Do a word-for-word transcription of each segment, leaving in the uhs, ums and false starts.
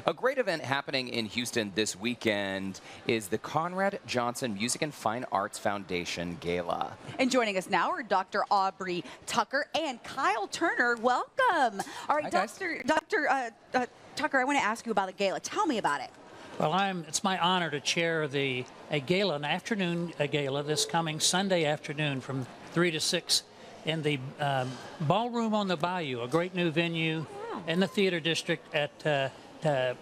A great event happening in Houston this weekend is the Conrad Johnson Music and Fine Arts Foundation Gala. And joining us now are Doctor Aubrey Tucker and Kyle Turner. Welcome. All right, Hi, Doctor Doctor Uh, uh, Tucker, I want to ask you about the gala. Tell me about it. Well, I'm, it's my honor to chair the a gala, an afternoon a gala this coming Sunday afternoon from three to six in the um, Ballroom on the Bayou, a great new venue in the theater district at uh, uh,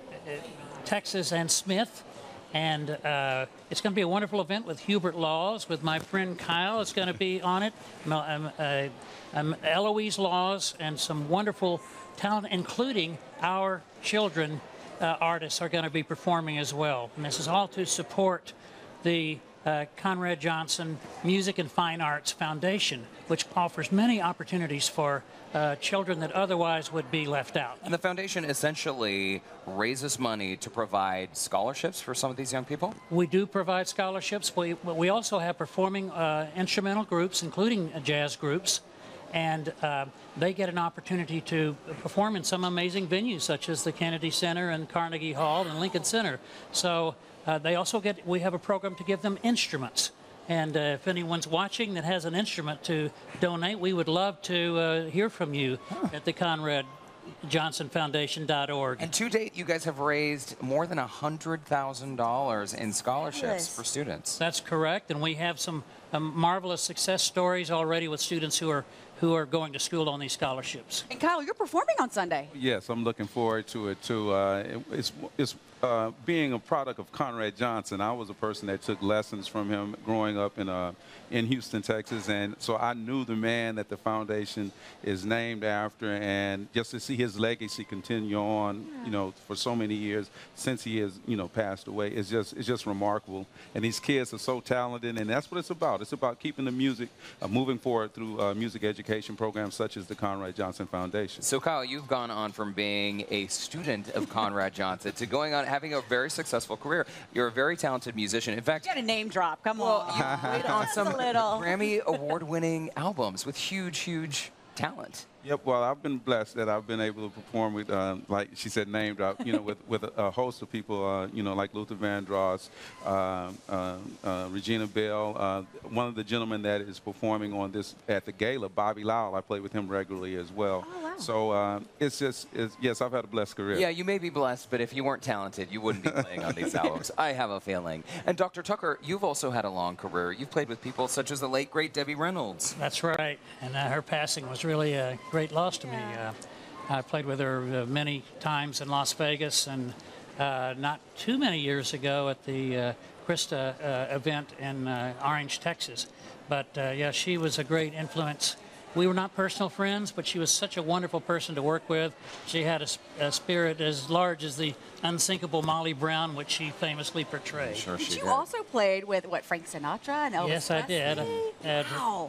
Texas and Smith. And uh, it's going to be a wonderful event with Hubert Laws, with my friend Kyle is going to be on it, um, uh, um, Eloise Laws, and some wonderful talent, including our children uh, artists are going to be performing as well. And this is all to support the uh, Conrad Johnson Music and Fine Arts Foundation, which offers many opportunities for uh, children that otherwise would be left out. And the foundation essentially raises money to provide scholarships for some of these young people? We do provide scholarships. We, we also have performing uh, instrumental groups, including uh, jazz groups, and uh, they get an opportunity to perform in some amazing venues, such as the Kennedy Center and Carnegie Hall and Lincoln Center. So uh, they also get, we have a program to give them instruments. And uh, if anyone's watching that has an instrument to donate, we would love to uh, hear from you huh. at the Conrad Johnson Foundation dot org. And to date, you guys have raised more than one hundred thousand dollars in scholarships Yes. for students. That's correct, and we have some um, marvelous success stories already with students who are who are going to school on these scholarships. And Kyle, you're performing on Sunday. Yes, I'm looking forward to it too. Uh, it it's it's uh, being a product of Conrad Johnson. I was a person that took lessons from him growing up in uh, in Houston, Texas, and so I knew the man that the foundation is named after, and just to see his legacy continue on, you know, for so many years since he has, you know, passed away, it's just it's just remarkable. And these kids are so talented, and that's what it's about. It's about keeping the music uh, moving forward through uh, music education programs such as the Conrad Johnson Foundation. So Kyle, you've gone on from being a student of Conrad Johnson to going on having a very successful career. You're a very talented musician. In fact, You got a name drop. Come well, on. you played on Just some a little. Grammy award-winning albums with huge, huge talent. Yep. Well, I've been blessed that I've been able to perform with, uh, like she said, name drop. You know, with with a, a host of people. Uh, you know, like Luther Vandross, uh, uh, uh, Regina Bell. Uh, one of the gentlemen that is performing on this at the gala, Bobby Lowell. I play with him regularly as well. Oh, wow. So uh, it's just, it's, yes, I've had a blessed career. Yeah, you may be blessed, but if you weren't talented, you wouldn't be playing on these albums. I have a feeling. And Doctor Tucker, you've also had a long career. You've played with people such as the late, great Debbie Reynolds. That's right, and uh, her passing was really a great loss to me. Uh, I played with her uh, many times in Las Vegas, and uh, not too many years ago at the uh, Krista uh, event in uh, Orange, Texas. But uh, yeah, she was a great influence. We were not personal friends, but she was such a wonderful person to work with. She had a, a spirit as large as the unsinkable Molly Brown, which she famously portrayed. Sure she But you did. also played with, what, Frank Sinatra and Elvis Yes, I did. Presley? Uh, Wow.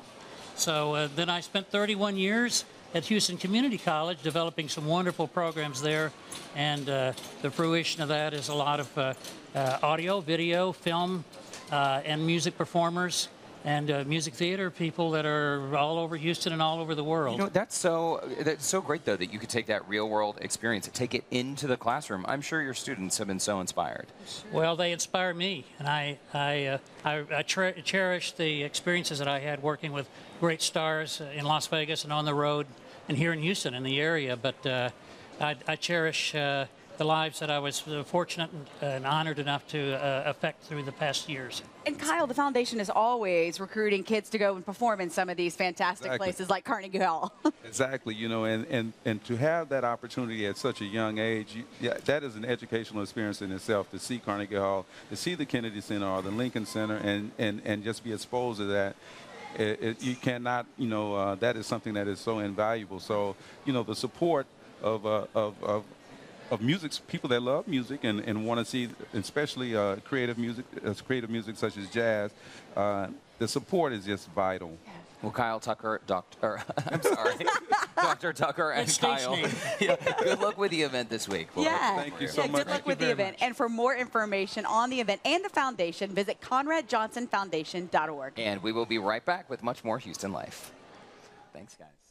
So uh, then I spent thirty-one years at Houston Community College developing some wonderful programs there, and uh, the fruition of that is a lot of uh, uh, audio, video, film, uh, and music performers and uh, music theater people that are all over Houston and all over the world. You know, that's so that's so great though that you could take that real world experience and take it into the classroom. I'm sure your students have been so inspired. Well, they inspire me, and I I uh, I, I tre cherish the experiences that I had working with great stars in Las Vegas and on the road, and here in Houston in the area. But uh, I, I cherish uh, the lives that I was uh, fortunate and, and honored enough to uh, affect through the past years. And Kyle, the foundation is always recruiting kids to go and perform in some of these fantastic Exactly. places like Carnegie Hall. Exactly, you know, and, and, and to have that opportunity at such a young age, you, yeah, that is an educational experience in itself, to see Carnegie Hall, to see the Kennedy Center or the Lincoln Center, and, and, and just be exposed to that. It, it, you cannot, you know, uh, that is something that is so invaluable. So, you know, the support of, uh, of, of of music, people that love music and, and want to see, especially uh, creative music, uh, creative music such as jazz, uh, the support is just vital. Well, Kyle Tucker, Doctor, I'm sorry, Doctor Tucker and That's stage Kyle. name. Yeah, good luck with the event this week. Well, Yeah. Thank you so yeah, much. Good luck Thank you with the very event. much. And for more information on the event and the foundation, visit Conrad Johnson Foundation dot org. And we will be right back with much more Houston Life. Thanks, guys.